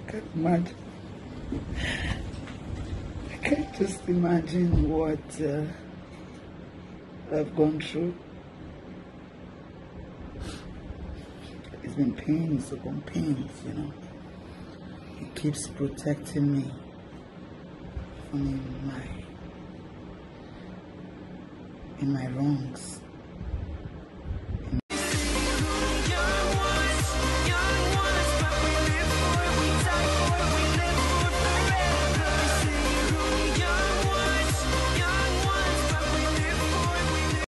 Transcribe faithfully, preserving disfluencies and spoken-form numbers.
can't imagine. I can't just imagine what uh, I've gone through. It's been pains upon pains, you know. It keeps protecting me from my in my wrongs.